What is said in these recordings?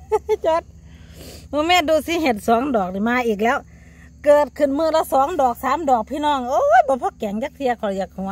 จดแม่ดูสิเห็ด2 ดอกนี่มาอีกแล้วเกิดขึ้นมือละ2 ดอก3 ดอกพี่น้องโอ้ยบ่พอแกงยักเทียขออยากหัว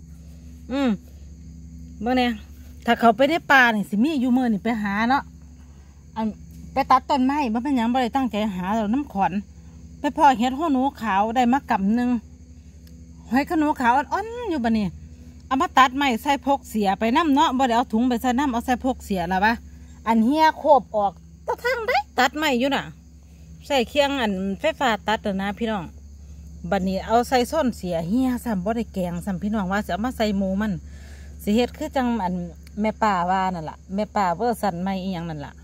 เมื่อเนี่ยถ้าเขาไปในป่านี่สิมีอยู่มือนี่ไปหาเนาะไปตัดต้นไม้มันเป็นยังบ่ได้ตั้งใจหาเราน้ำขวัญไปพอเห็ดหัวหนูขาวได้มากำหนึ่งหอยขนูขาวอ่อนๆอยู่บ่นี่เอามาตัดไม้ใส่พกเสียไปน้ำเนาะบ่ได้เอาถุงไปใส่น้ำเอาใส่พกเสียละปะอันเฮียโคบออกตะทางได้ตัดไม้อยู่น่ะใส่เคียงอันไฟฟ้าตัดนะพี่น้องบัดนี้เอาใส่ส้นเสียเฮียซ้ำบ่ได้แกงซ้ำพี่น้องว่าจะเอามาใส่หมูมันสิเฮ็ดคือจังอันแม่ป่าว่านั่นล่ะแม่ป่าเวอร์สันไม่อีหยังนั่นล่ะ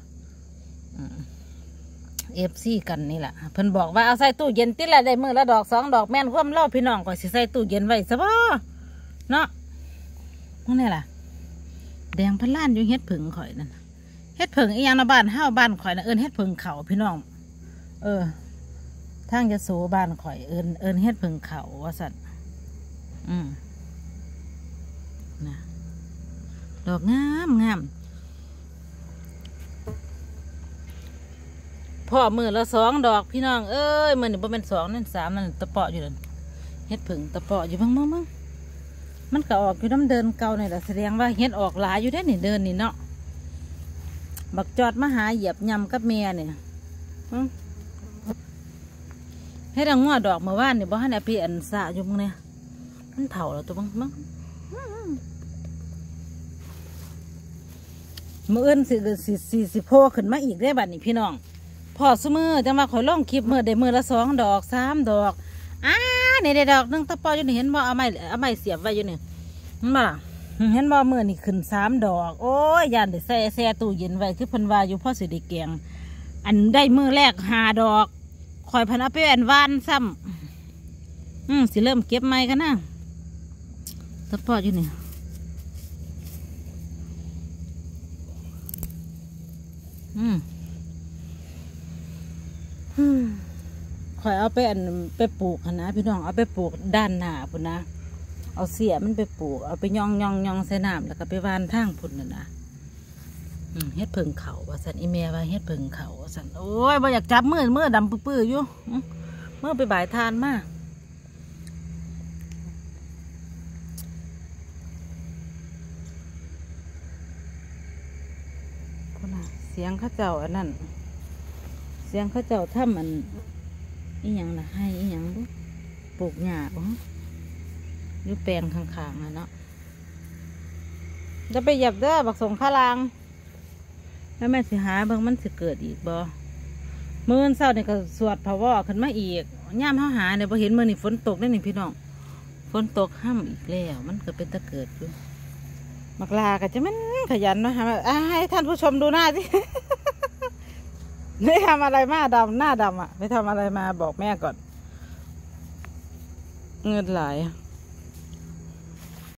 FC กันนี่แหละเพิ่นบอกว่าเอาใส่ตู้เย็นติละได้มือละดอก2 ดอกแม่นความเล่าพี่น้องก็สิใส่ตู้เย็นไว้ซะบ่เนาะนี่ล่ะแดงพันล้านอยู่เฮ็ดผึ่งข่อยนั่นเฮ็ดผึ่งอีหยังนะบ้านเฮาบ้านข่อยนะเอิ้นเฮ็ดผึ่งเขาพี่น้องทางยโสบ้านข่อยเอิ้นเฮ็ดผึ่งเขาว่าซั่นนะดอกงามพ่อมือละ2 ดอกพี่น้องเอ้ยมือนี่บ่เป็น2นั่น3นั่นตะเปาะอยู่นั่นเฮ็ดผึ่งตะเปาะอยู่บ้างมันก็ออกอยู่น้ำเดินเก่านี่แหละแสดงว่าเฮ็ดออกหลายอยู่ได้นี่เดินนี่เนาะบักจอดมาหาเหยียบยำกับเมียเนี่ยเฮ็ดงัวดอกเมื่อวานนี่บ่ฮั่นพี่อันสะอยู่มึงเนี่ยมันเผาแล้วตัวมึงมืออื่นสิโผล่ขึ้นมาอีกได้บัดนี้พี่น้องพอสมือจังว่าข่อยลงคลิปมือได้มือละ2 ดอก3 ดอกนี่ได้ดอกนึงตะปออยู่นี่เห็นบ่เอาไม้เสียบไว้อยู่นี่มาเห็นบ่มือนี่ขึ้น3 ดอกโอ้ยยานได้แช่ตู้เย็นไว้คือเพิ่นว่าอยู่พ่อสิได้แกงอันได้มือแรก5 ดอกข่อยพันเอาไปอันวานซ้ำสิเริ่มเก็บไม้กันนะตะปออยู่นี่ข่อยเอาไปไปปลูกนะพี่น้องเอาไปปลูกด้านหน้าพุ่นนะเอาเสียมันไปปลูกเอาไปย่องใส่น้ำแล้วก็ไปวานทางพุ่นนะเฮ็ดผึ่งเขาว่าสันอีเมียว่าเฮ็ดผึ่งเขาว่าสันโอ้ยบ่อยากจับมือดำปื้ออยู่เมื่อไปบ่ายทานมาพุ่นน่ะเสียงข้าเจ้าอันนั้นเสียงข้าเจ้าถ้ำอันอีหยังนะให้อีหยังดูปลูกหญ้าอยู่แปลงข้างๆนะเนาะจะไปหยับเด้อบักสงข้าลางแล้วแม่สิหาเบิ่งมันสิเกิดอีกบ่มื้อเช้านี่ก็สวดพระวอขึ้นมาอีกย่ามเฮาหาเนี่ยพอเห็นมื้อนี่ฝนตกได้นี่พี่น้องฝนตกห้ำอีกแล้วมันก็เป็นตะเกิดอยู่มักลาก็จะมันขยันนะฮะให้ท่านผู้ชมดูหน้าสิไม่ทำอะไรมาดำหน้าดำไปทำอะไรมาบอกแม่ก่อนเงินหลาย